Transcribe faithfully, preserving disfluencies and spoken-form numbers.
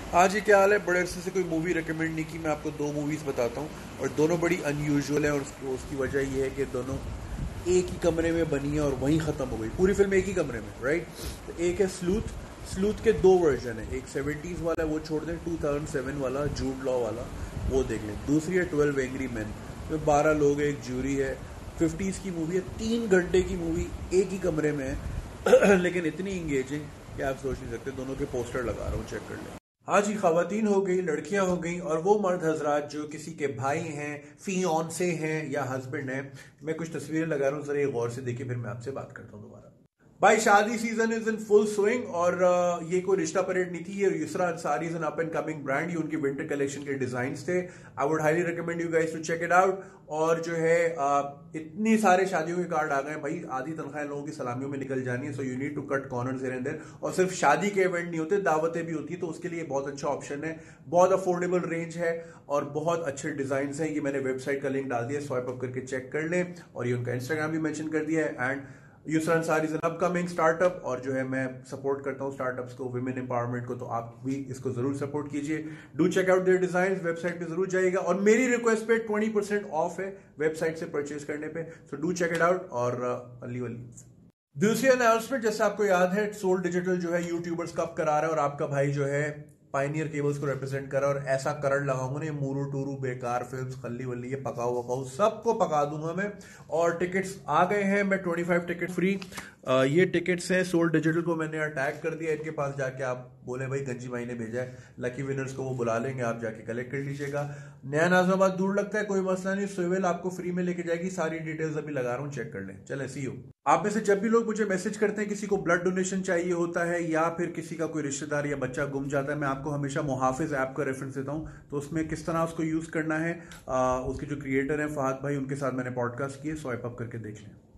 हाँ जी, क्या हाल है? बड़े अरसे से कोई मूवी रिकमेंड नहीं की। मैं आपको दो मूवीज़ बताता हूँ और दोनों बड़ी अनयूजुअल है। और उसकी उसकी वजह ये है कि दोनों एक ही कमरे में बनी है और वहीं ख़त्म हो गई पूरी फिल्म, एक ही कमरे में, राइट? तो एक है स्लूथ। स्लूथ के दो वर्जन है, एक सेवेंटीज़ वाला है वो छोड़ दें, टू थाउजेंड सेवन वाला जूड लॉ वाला वो देख लें। दूसरी है ट्वेल्व एंग्री मैन, में बारह लोग हैं, एक ज्यूरी है। फिफ्टीज़ की मूवी है, तीन घंटे की मूवी, एक ही कमरे में है लेकिन इतनी इंगेजिंग कि आप सोच नहीं सकते। दोनों के पोस्टर लगा रहा हूँ, चेक कर लें। हाँ जी, खवातीन हो गई, लड़कियां हो गई और वो मर्द हजरात जो किसी के भाई हैं, फियोंसे हैं या हस्बैंड हैं। मैं कुछ तस्वीरें लगा रहा हूँ, जरा ये गौर से देखिए, फिर मैं आपसे बात करता हूँ दोबारा। भाई, shaadi season is in full swing और uh, ये कोई रिश्ता परेड नहीं थी। ये Yusra Ansari is an up and coming brand. ये उनकी विंटर कलेक्शन के डिजाइन थे। I would highly recommend you guys to check it out. और जो है uh, इतनी सारे शादियों के कार्ड आ गए भाई, आधी तनख्वाह लोगों की सलामियों में निकल जानी है। So you need to cut corners here and there. और सिर्फ शादी के इवेंट नहीं होते, दावतें भी होती है, तो उसके लिए बहुत अच्छा ऑप्शन है। बहुत अफोर्डेबल रेंज है और बहुत अच्छे डिजाइन हैं। ये मैंने वेबसाइट का लिंक डाल दिया, स्वाइप अप करके चेक कर लें। और ये उनका इंस्टाग्राम भी मेंशन कर दिया है। And Yusra Ansari is an upcoming startup और जो है मैं सपोर्ट करता हूँ स्टार्टअप्स को, विमेन एम्पावरमेंट को, तो आप भी इसको जरूर सपोर्ट कीजिए। Do check out their design, website पे जरूर जाइएगा। और मेरी रिक्वेस्ट पे ट्वेंटी परसेंट ऑफ है वेबसाइट से परचेज करने पे, so do check it out. और अली वली दूसरी अनाउंसमेंट, जैसे आपको याद है, सोल डिजिटल जो है यूट्यूबर्स कप करा रहा है और आपका भाई जो है पाइनियर केबल्स को रिप्रेजेंट कर रहा है। और ऐसा करड़ लगाऊंगा ना, मूरू टूरू बेकार फिल्म्स, खल्ली वल्ली, ये पकाऊ वकाऊ सबको पका दूंगा मैं। और टिकट्स आ गए हैं, मैं ट्वेंटी फाइव टिकट फ्री। आ, ये टिकट्स हैं, सोल डिजिटल को मैंने अटैग कर दिया। इनके पास जाके आप बोले भाई गंजी भाई ने भेजा है, लकी विनर्स को वो बुला लेंगे, आप जाके कलेक्ट कर लीजिएगा। नया नाजमाबाद दूर लगता है, कोई मसला नहीं, सुवेल आपको फ्री में लेके जाएगी। सारी डिटेल्स अभी लगा रहा हूँ, चेक कर लें। चले, सी यू। आप में से जब भी लोग मुझे मैसेज करते हैं, किसी को ब्लड डोनेशन चाहिए होता है या फिर किसी का कोई रिश्तेदार या बच्चा गुम जाता है, मैं आपको हमेशा मुहाफिज ऐप का रेफरेंस देता हूं। तो उसमें किस तरह उसको यूज करना है, आ, उसके जो क्रिएटर हैं फहद भाई, उनके साथ मैंने पॉडकास्ट किए, स्वाइप अप करके देख लें।